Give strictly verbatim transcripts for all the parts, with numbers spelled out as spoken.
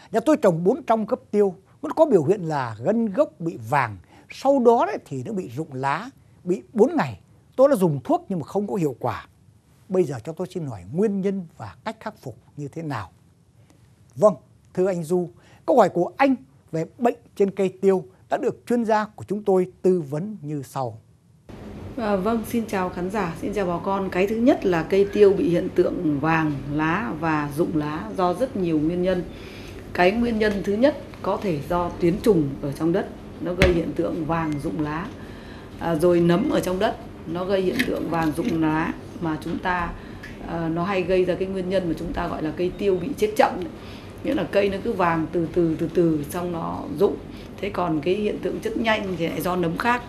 Nhà tôi trồng bốn trăm gốc tiêu, nó có biểu hiện là gân gốc bị vàng, sau đó đấy thì nó bị rụng lá, bị bốn ngày. Tôi đã dùng thuốc nhưng mà không có hiệu quả. Bây giờ cho tôi xin hỏi nguyên nhân và cách khắc phục như thế nào? Vâng, thưa anh Du, câu hỏi của anh về bệnh trên cây tiêu đã được chuyên gia của chúng tôi tư vấn như sau. À, vâng, xin chào khán giả, xin chào bà con. Cái thứ nhất là cây tiêu bị hiện tượng vàng lá và rụng lá do rất nhiều nguyên nhân. Cái nguyên nhân thứ nhất có thể do tuyến trùng ở trong đất, nó gây hiện tượng vàng rụng lá. À, rồi nấm ở trong đất, nó gây hiện tượng vàng rụng lá mà chúng ta, à, nó hay gây ra cái nguyên nhân mà chúng ta gọi là cây tiêu bị chết chậm. Nghĩa là cây nó cứ vàng từ từ từ từ xong nó rụng. Thế còn cái hiện tượng chết nhanh thì lại do nấm khác,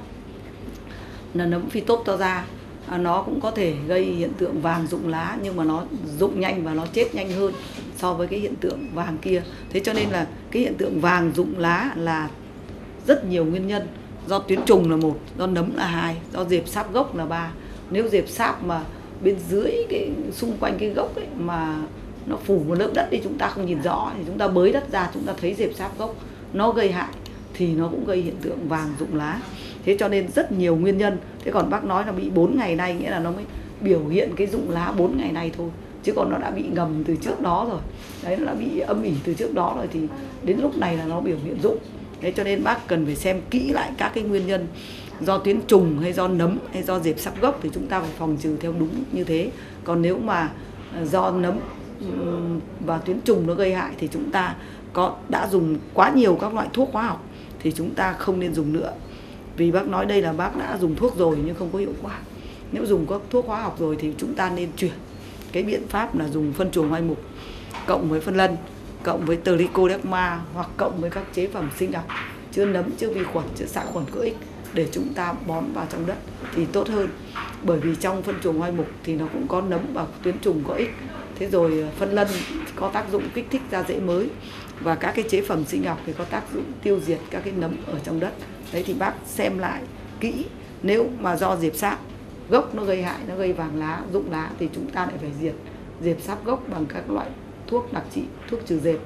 là nấm Phytophthora, à, nó cũng có thể gây hiện tượng vàng rụng lá nhưng mà nó rụng nhanh và nó chết nhanh hơn so với cái hiện tượng vàng kia. Thế cho nên là cái hiện tượng vàng rụng lá là rất nhiều nguyên nhân. Do tuyến trùng là một, do nấm là hai, do dẹp sáp gốc là ba. Nếu dẹp sáp mà bên dưới cái xung quanh cái gốc ấy mà nó phủ một lớp đất đi, chúng ta không nhìn rõ thì chúng ta bới đất ra chúng ta thấy dẹp sáp gốc, nó gây hại thì nó cũng gây hiện tượng vàng rụng lá. Thế cho nên rất nhiều nguyên nhân. Thế còn bác nói là bị bốn ngày nay nghĩa là nó mới biểu hiện cái rụng lá bốn ngày nay thôi, chứ còn nó đã bị ngầm từ trước đó rồi. Đấy, nó đã bị âm ỉ từ trước đó rồi thì đến lúc này là nó biểu hiện rụng. Thế cho nên bác cần phải xem kỹ lại các cái nguyên nhân do tuyến trùng hay do nấm hay do dẹp sáp gốc thì chúng ta phải phòng trừ theo đúng như thế. Còn nếu mà do nấm và tuyến trùng nó gây hại thì chúng ta có đã dùng quá nhiều các loại thuốc hóa học thì chúng ta không nên dùng nữa. Vì bác nói đây là bác đã dùng thuốc rồi nhưng không có hiệu quả. Nếu dùng các thuốc hóa học rồi thì chúng ta nên chuyển cái biện pháp là dùng phân chuồng hoai mục cộng với phân lân, cộng với Trichoderma hoặc cộng với các chế phẩm sinh học chứa nấm, chứa vi khuẩn, chứa xạ khuẩn có ích để chúng ta bón vào trong đất thì tốt hơn. Bởi vì trong phân chuồng hoai mục thì nó cũng có nấm và tuyến trùng có ích. Thế rồi phân lân có tác dụng kích thích ra rễ mới và các cái chế phẩm sinh học thì có tác dụng tiêu diệt các cái nấm ở trong đất. Đấy thì bác xem lại kỹ. Nếu mà do dẹp sáp gốc nó gây hại, nó gây vàng lá, rụng lá thì chúng ta lại phải diệt dẹp sáp gốc bằng các loại thuốc đặc trị, thuốc trừ dẹp.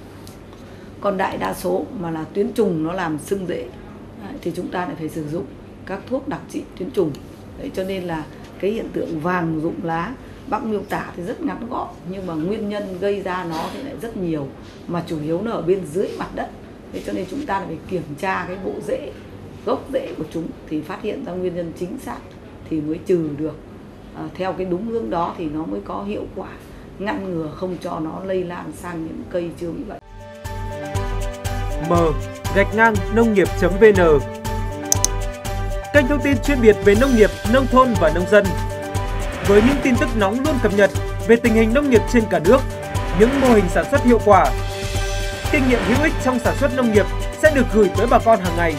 Còn đại đa số mà là tuyến trùng nó làm sưng rễ thì chúng ta lại phải sử dụng các thuốc đặc trị tuyến trùng. Đấy, cho nên là cái hiện tượng vàng rụng lá bác miêu tả thì rất ngắn gọn nhưng mà nguyên nhân gây ra nó thì lại rất nhiều, mà chủ yếu nó ở bên dưới mặt đất. Thế cho nên chúng ta phải kiểm tra cái bộ rễ, gốc rễ của chúng thì phát hiện ra nguyên nhân chính xác thì mới trừ được. À, theo cái đúng hướng đó thì nó mới có hiệu quả, ngăn ngừa không cho nó lây lan sang những cây chưa bị bệnh. M gạch ngang nông nghiệp chấm vn, kênh thông tin chuyên biệt về nông nghiệp, nông thôn và nông dân. Với những tin tức nóng luôn cập nhật về tình hình nông nghiệp trên cả nước, những mô hình sản xuất hiệu quả, kinh nghiệm hữu ích trong sản xuất nông nghiệp sẽ được gửi tới bà con hàng ngày.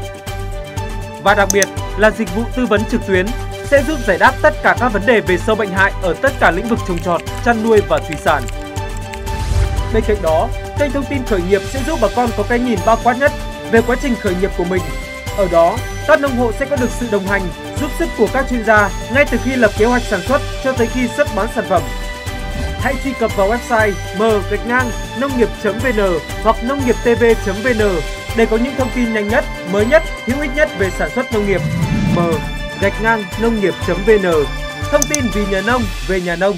Và đặc biệt là dịch vụ tư vấn trực tuyến sẽ giúp giải đáp tất cả các vấn đề về sâu bệnh hại ở tất cả lĩnh vực trồng trọt, chăn nuôi và thủy sản. Bên cạnh đó, kênh thông tin khởi nghiệp sẽ giúp bà con có cái nhìn bao quát nhất về quá trình khởi nghiệp của mình. Ở đó, các nông hộ sẽ có được sự đồng hành, giúp sức của các chuyên gia ngay từ khi lập kế hoạch sản xuất cho tới khi xuất bán sản phẩm. Hãy truy cập vào website m gạch ngang nông nghiệp chấm vn hoặc nông nghiệp tv chấm vn để có những thông tin nhanh nhất, mới nhất, hữu ích nhất về sản xuất nông nghiệp. M gạch ngang nông nghiệp chấm vn, thông tin vì nhà nông, về nhà nông.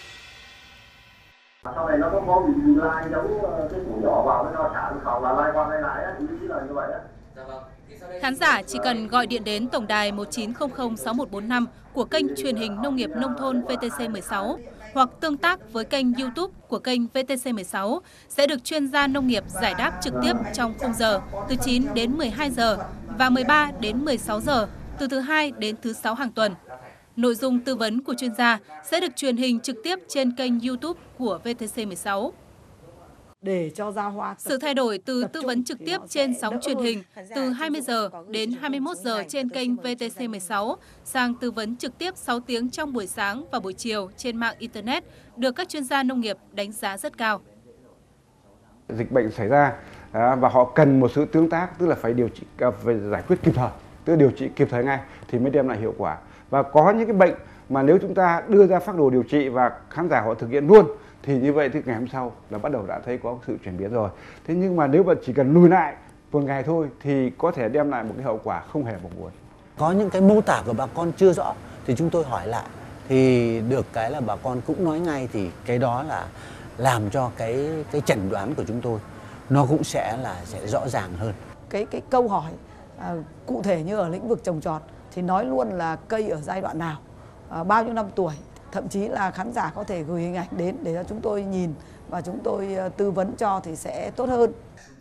Sau này nó có có bị lai giống cái củ nhỏ vào cái nó xả khẩu là lai qua lai lại á, ý là như vậy á. Khán giả chỉ cần gọi điện đến tổng đài một chín không không sáu một bốn năm của kênh truyền hình Nông nghiệp Nông thôn vê tê xê mười sáu hoặc tương tác với kênh YouTube của kênh vê tê xê mười sáu sẽ được chuyên gia nông nghiệp giải đáp trực tiếp trong khung giờ từ chín đến mười hai giờ và mười ba đến mười sáu giờ từ thứ hai đến thứ sáu hàng tuần. Nội dung tư vấn của chuyên gia sẽ được truyền hình trực tiếp trên kênh YouTube của vê tê xê mười sáu. Để cho ra hoa Sự thay đổi từ tư vấn trực tiếp trên sóng truyền hình từ hai mươi giờ đến hai mươi mốt giờ trên kênh vê tê xê mười sáu sang tư vấn trực tiếp sáu tiếng trong buổi sáng và buổi chiều trên mạng Internet được các chuyên gia nông nghiệp đánh giá rất cao. Dịch bệnh xảy ra và họ cần một sự tương tác, tức là phải điều trị, phải giải quyết kịp thời, tức là điều trị kịp thời ngay thì mới đem lại hiệu quả. Và có những cái bệnh mà nếu chúng ta đưa ra phác đồ điều trị và khán giả họ thực hiện luôn thì như vậy thì ngày hôm sau là bắt đầu đã thấy có sự chuyển biến rồi. Thế nhưng mà nếu mà chỉ cần lùi lại một ngày thôi thì có thể đem lại một cái hậu quả không hề mong muốn. Có những cái mô tả của bà con chưa rõ thì chúng tôi hỏi lại, thì được cái là bà con cũng nói ngay, thì cái đó là làm cho cái cái chẩn đoán của chúng tôi nó cũng sẽ là sẽ rõ ràng hơn. Cái cái câu hỏi à, cụ thể như ở lĩnh vực trồng trọt thì nói luôn là cây ở giai đoạn nào, à, bao nhiêu năm tuổi, thậm chí là khán giả có thể gửi hình ảnh đến để cho chúng tôi nhìn và chúng tôi uh, tư vấn cho thì sẽ tốt hơn.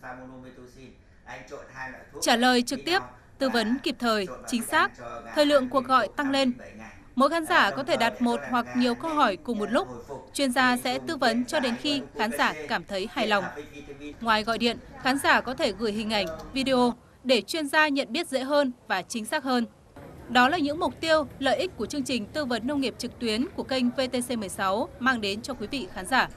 Trả lời trực tiếp, tư vấn kịp thời, chính xác, thời lượng cuộc gọi tăng lên. Mỗi khán giả có thể đặt một hoặc nhiều câu hỏi cùng một lúc. Chuyên gia sẽ tư vấn cho đến khi khán giả cảm thấy hài lòng. Ngoài gọi điện, khán giả có thể gửi hình ảnh, video để chuyên gia nhận biết dễ hơn và chính xác hơn. Đó là những mục tiêu, lợi ích của chương trình tư vấn nông nghiệp trực tuyến của kênh vê tê xê mười sáu mang đến cho quý vị khán giả.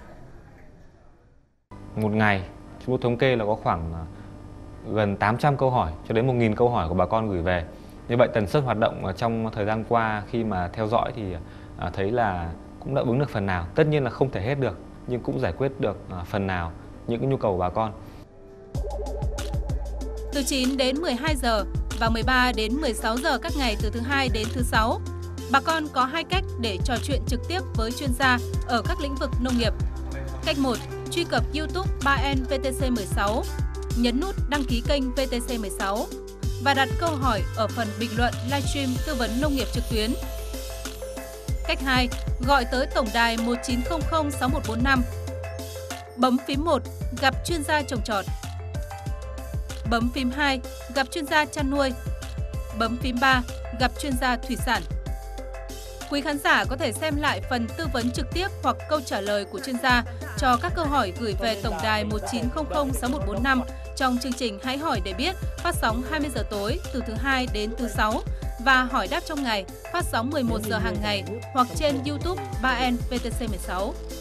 Một ngày, chúng tôi thống kê là có khoảng gần tám trăm câu hỏi cho đến một nghìn câu hỏi của bà con gửi về. Như vậy tần suất hoạt động trong thời gian qua khi mà theo dõi thì thấy là cũng đáp ứng được phần nào. Tất nhiên là không thể hết được, nhưng cũng giải quyết được phần nào những cái nhu cầu của bà con. Từ chín đến mười hai giờ và mười ba đến mười sáu giờ các ngày từ thứ hai đến thứ sáu, bà con có hai cách để trò chuyện trực tiếp với chuyên gia ở các lĩnh vực nông nghiệp. Cách một, truy cập YouTube ba N vê tê xê mười sáu, nhấn nút đăng ký kênh vê tê xê mười sáu và đặt câu hỏi ở phần bình luận livestream tư vấn nông nghiệp trực tuyến. Cách hai, gọi tới tổng đài một chín không không sáu một bốn năm. Bấm phím một, gặp chuyên gia trồng trọt. Bấm phím hai, gặp chuyên gia chăn nuôi. Bấm phím ba, gặp chuyên gia thủy sản. Quý khán giả có thể xem lại phần tư vấn trực tiếp hoặc câu trả lời của chuyên gia cho các câu hỏi gửi về tổng đài một chín không không sáu một bốn năm trong chương trình Hãy hỏi để biết, phát sóng hai mươi giờ tối từ thứ hai đến thứ sáu và hỏi đáp trong ngày, phát sóng mười một giờ hàng ngày hoặc trên YouTube ba N vê tê xê mười sáu.